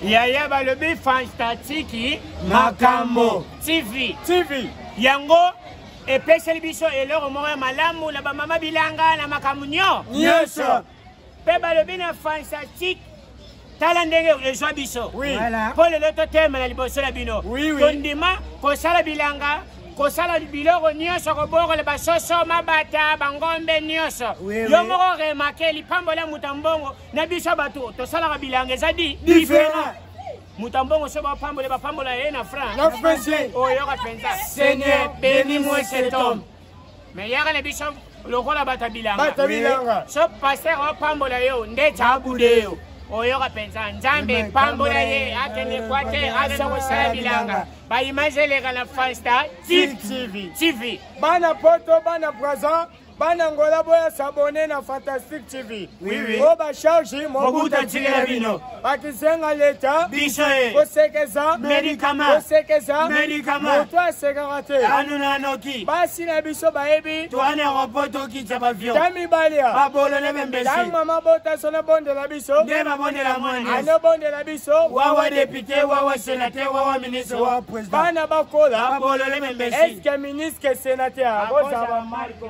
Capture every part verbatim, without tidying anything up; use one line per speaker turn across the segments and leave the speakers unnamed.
Yaya balobi fantastique makambo T V
T V
yango epeseli biso eloko moko malamu na bamama bilanga na makambo
nyonso
pe balobi na fantastique tala ndenge ezwa biso
voilà
po lelo totemela liboso na bino tondima kosala bilanga kosala biloko nyonso kobokola basoso mabata bangombe nyonso yo moko remake lipambola mutambongo na biso bato tosalaka bilanga eza di différent mutambongo so bapambola bapambola ye na franc oyoka penza Seigneur bénis-moi cet homme mais yaka na biso lokola bata bilanga so pasteur opambola yo nde tabude yo oyoka penza nzambe pambola ye akende kwate akende kosala bilanga bayimazeleka na fasta T V T V
bana poto bana présent bana ngola boya s'abonner na Fantastique T V
oui oui
o ba charge
mobuta tigela bino
bakisenga leta
biso e
kosekeza
médicament
kosekeza
médicament
to asekarate
anuna noki
basi na biso baebi
to ane ropoto ki taba avion
tami balia
babolo ne membesi
tang mama bota sona bonde la biso
ne ba bonde la mwani
ano bonde la biso
wawa député wawa sénateur wawa ministre wawa président
bana bakola
babolo ne membesi
est-ce que ministre sénateur boza ba Marco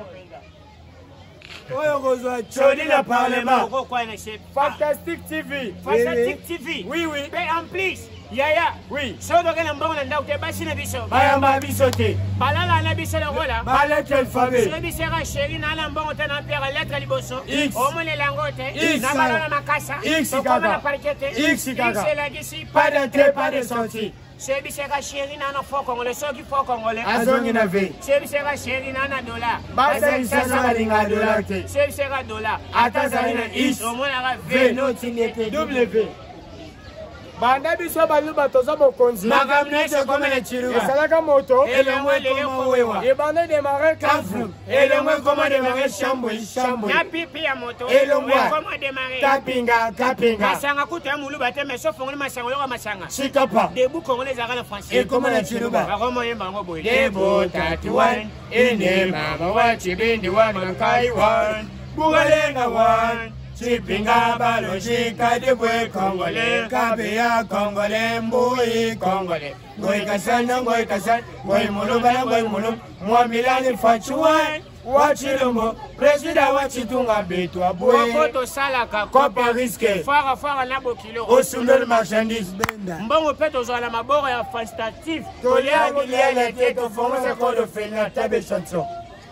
Choni le Parlement.
Fantastique T V.
Fantastique T V.
Oui, oui.
Mais en plus, Yaya.
Oui.
So doge na mbongo na ndauke basi na biso.
Bayamba biso te.
Balala na biso la rola.
Balette alphabet.
So biso ka chéri na na mbongo te na père lettre liboso.
X.
O mone lango te.
X.
Na balala makasa.
X
kaka.
kaka.
X kaka. X la gisi
pas d'entrée, pas de sortie.
Sebi seka chéri na na fo congolais so ki fo congolais
azongi na ve
sebi seka chéri na na dollar
basa isana balinga dollar te
sebi seka dollar
atazali na is
omona ka v
no tinete w banda biso baluba toza bokonzi
makambo nyonso komela chiruba
esalaka moto
elongwe lelo wewa
ebanda démarrer kavru
elongwe koma démarrer chambwe chambwe na pipi ya moto
elongwe
koma démarrer
kapinga kapinga
masanga kuta ya muluba te mais sauf ngoli masanga yoka masanga
sikapa
debu congolais zaka na français
et comment la chiruba
bakoma yemba ngo boy
debo tatuan ene mama wa chibindi wa mankai wan bugalenga wan Chipinga balojika debwe Congolais, kabea Congolais, mbui Congolais. Ngoi kasana, ngoi kasana, ngoi mulubala, ngoi mulum, mwamilani fachuan, wachilumbo, presida wachitunga betu abwe. Wakoto salaka, kopa riske, fara fara nabo kilo, osundol marchandise benda. Mbongo peto zala maboro ya fantastique, tolia gilia la tête, fonce kodo fena tabe chanson.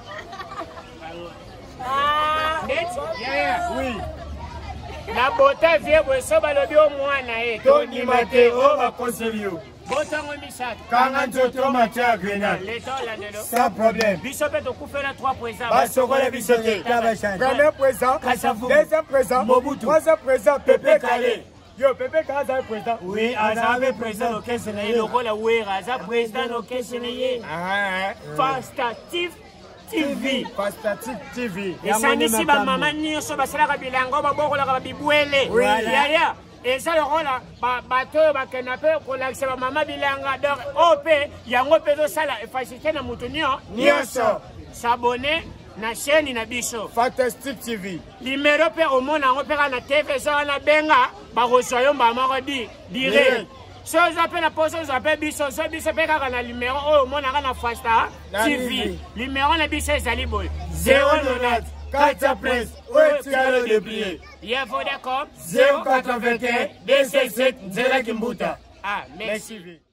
Yeah, oui. La beauté vient pour ça, balobi au mwana e.
Toni mate o bakoselio.
Botango misat.
Kanga nzoto macha grenade.
L'état là dedans.
Sans problème.
Bisope to kufela trois présents.
Basokole bisote. Premier présent. Deuxième présent. Mobutu. Troisième présent. Pepe Kale. Yo, Pepe Kale est président.
Oui, Azabe président au Kessene. Le rôle à Ouera. Azabe président au Kessene.
Ah,
Fantastique T V.
Fantastique T V.
Et ça n'ici ba maman nyonso basalaka bilango babokolaka babibwele. Yaya. Et ça le rôle là, bateau bakenape kolakisa ba mama bilanga donc O P yango pezo sala efacilité na mutunio
nyonso.
S'abonner na chaîne na biso
Fantastique T V.
Numéro pe au monde ngo pe na T V ça na benga ba reçoyo ba mako di direct. So zape na poso zape biso so biso pe kaka na numéro o mona kana fasta T V. Numéro na biso ezali boy zéro neuf
quatre place ouais tiralo de plier.
Ya Vodacom
zéro quatre-vingt-un deux cent sept zéro Kimbuta.
Ah merci.